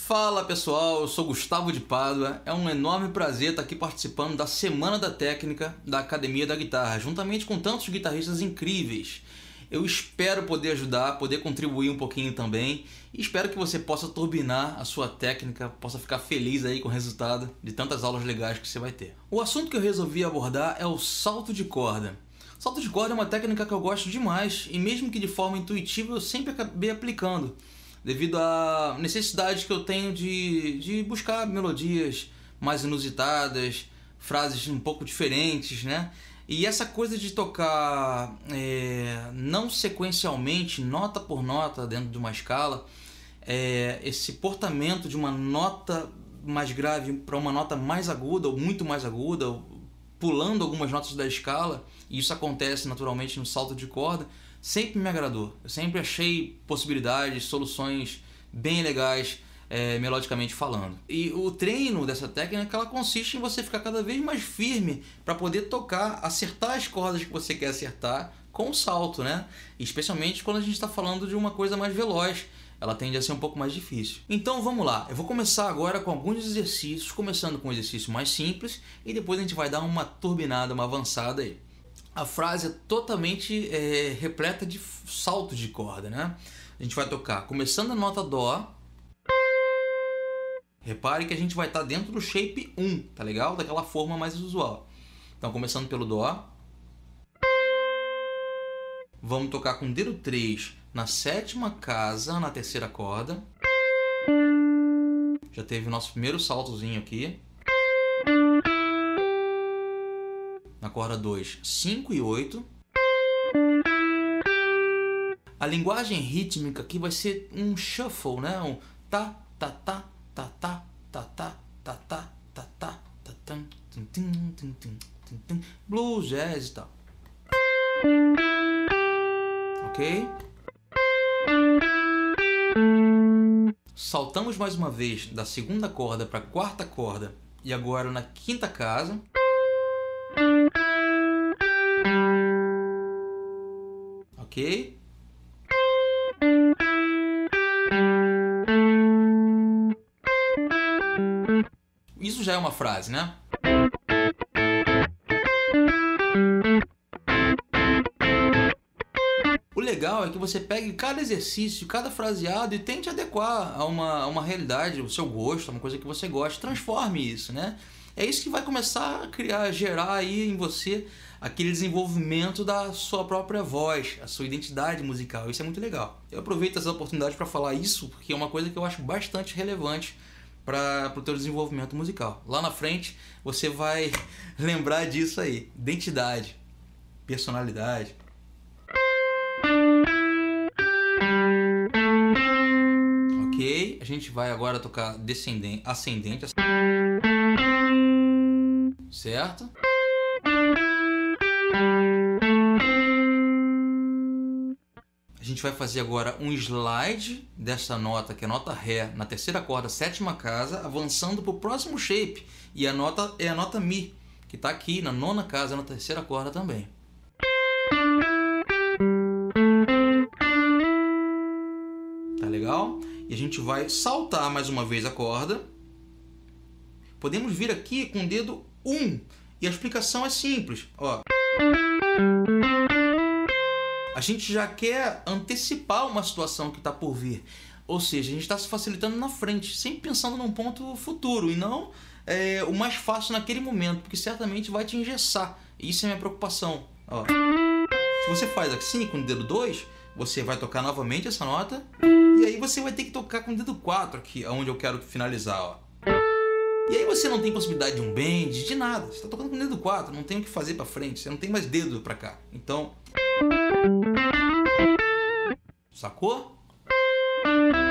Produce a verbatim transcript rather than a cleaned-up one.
Fala pessoal, eu sou Gustavo de Pádua, é um enorme prazer estar aqui participando da Semana da Técnica da Academia da Guitarra, juntamente com tantos guitarristas incríveis. Eu espero poder ajudar, poder contribuir um pouquinho também e espero que você possa turbinar a sua técnica, possa ficar feliz aí com o resultado de tantas aulas legais que você vai ter. O assunto que eu resolvi abordar é o salto de corda. Salto de corda é uma técnica que eu gosto demais e mesmo que de forma intuitiva eu sempre acabei aplicando, devido à necessidade que eu tenho de, de buscar melodias mais inusitadas, frases um pouco diferentes, né? E essa coisa de tocar é, não sequencialmente, nota por nota dentro de uma escala, é, esse portamento de uma nota mais grave para uma nota mais aguda ou muito mais aguda, pulando algumas notas da escala, e isso acontece naturalmente no salto de corda, sempre me agradou. Eu sempre achei possibilidades, soluções bem legais, é, melodicamente falando. E o treino dessa técnica ela consiste em você ficar cada vez mais firme para poder tocar, acertar as cordas que você quer acertar com o salto, né? E especialmente quando a gente está falando de uma coisa mais veloz, ela tende a ser um pouco mais difícil. Então vamos lá, eu vou começar agora com alguns exercícios, começando com um exercício mais simples e depois a gente vai dar uma turbinada, uma avançada aí. A frase é totalmente é, repleta de saltos de corda, né? A gente vai tocar começando a nota Dó. Repare que a gente vai estar dentro do shape um, tá legal? Daquela forma mais usual. Então começando pelo Dó. Vamos tocar com o dedo três na sétima casa, na terceira corda. Já teve o nosso primeiro saltozinho aqui. Na corda dois, cinco e oito. A linguagem rítmica aqui vai ser um shuffle, né? Um tá, tá, tá, tá, tá, tá, tá, tá, tá, tá, tá, tá, tá, blues, jazz e tal. Ok? Saltamos mais uma vez da segunda corda para a quarta corda e agora na quinta casa. Ok? Isso já é uma frase, né? O legal é que você pegue cada exercício, cada fraseado e tente adequar a uma, a uma realidade, o seu gosto, a uma coisa que você gosta. Transforme isso, né? É isso que vai começar a criar, gerar aí em você aquele desenvolvimento da sua própria voz, a sua identidade musical. Isso é muito legal. Eu aproveito essa oportunidade para falar isso, porque é uma coisa que eu acho bastante relevante para o teu desenvolvimento musical. Lá na frente você vai lembrar disso aí. Identidade, personalidade. Ok, a gente vai agora tocar descendente, ascendente, certo? A gente vai fazer agora um slide dessa nota, que é a nota Ré, na terceira corda, sétima casa, avançando para o próximo shape. E a nota é a nota Mi, que está aqui na nona casa, na terceira corda também. Tá legal? E a gente vai saltar mais uma vez a corda. Podemos vir aqui com o dedo um. E a explicação é simples. Ó. A gente já quer antecipar uma situação que está por vir. Ou seja, a gente está se facilitando na frente, sempre pensando num ponto futuro e não é, o mais fácil naquele momento, porque certamente vai te engessar. Isso é a minha preocupação. Ó. Se você faz assim com o dedo dois, você vai tocar novamente essa nota e aí você vai ter que tocar com o dedo quatro aqui, onde eu quero finalizar. Ó. E aí você não tem possibilidade de um bend, de nada. Você está tocando com o dedo quatro, não tem o que fazer para frente, você não tem mais dedo para cá. Então... Sacou?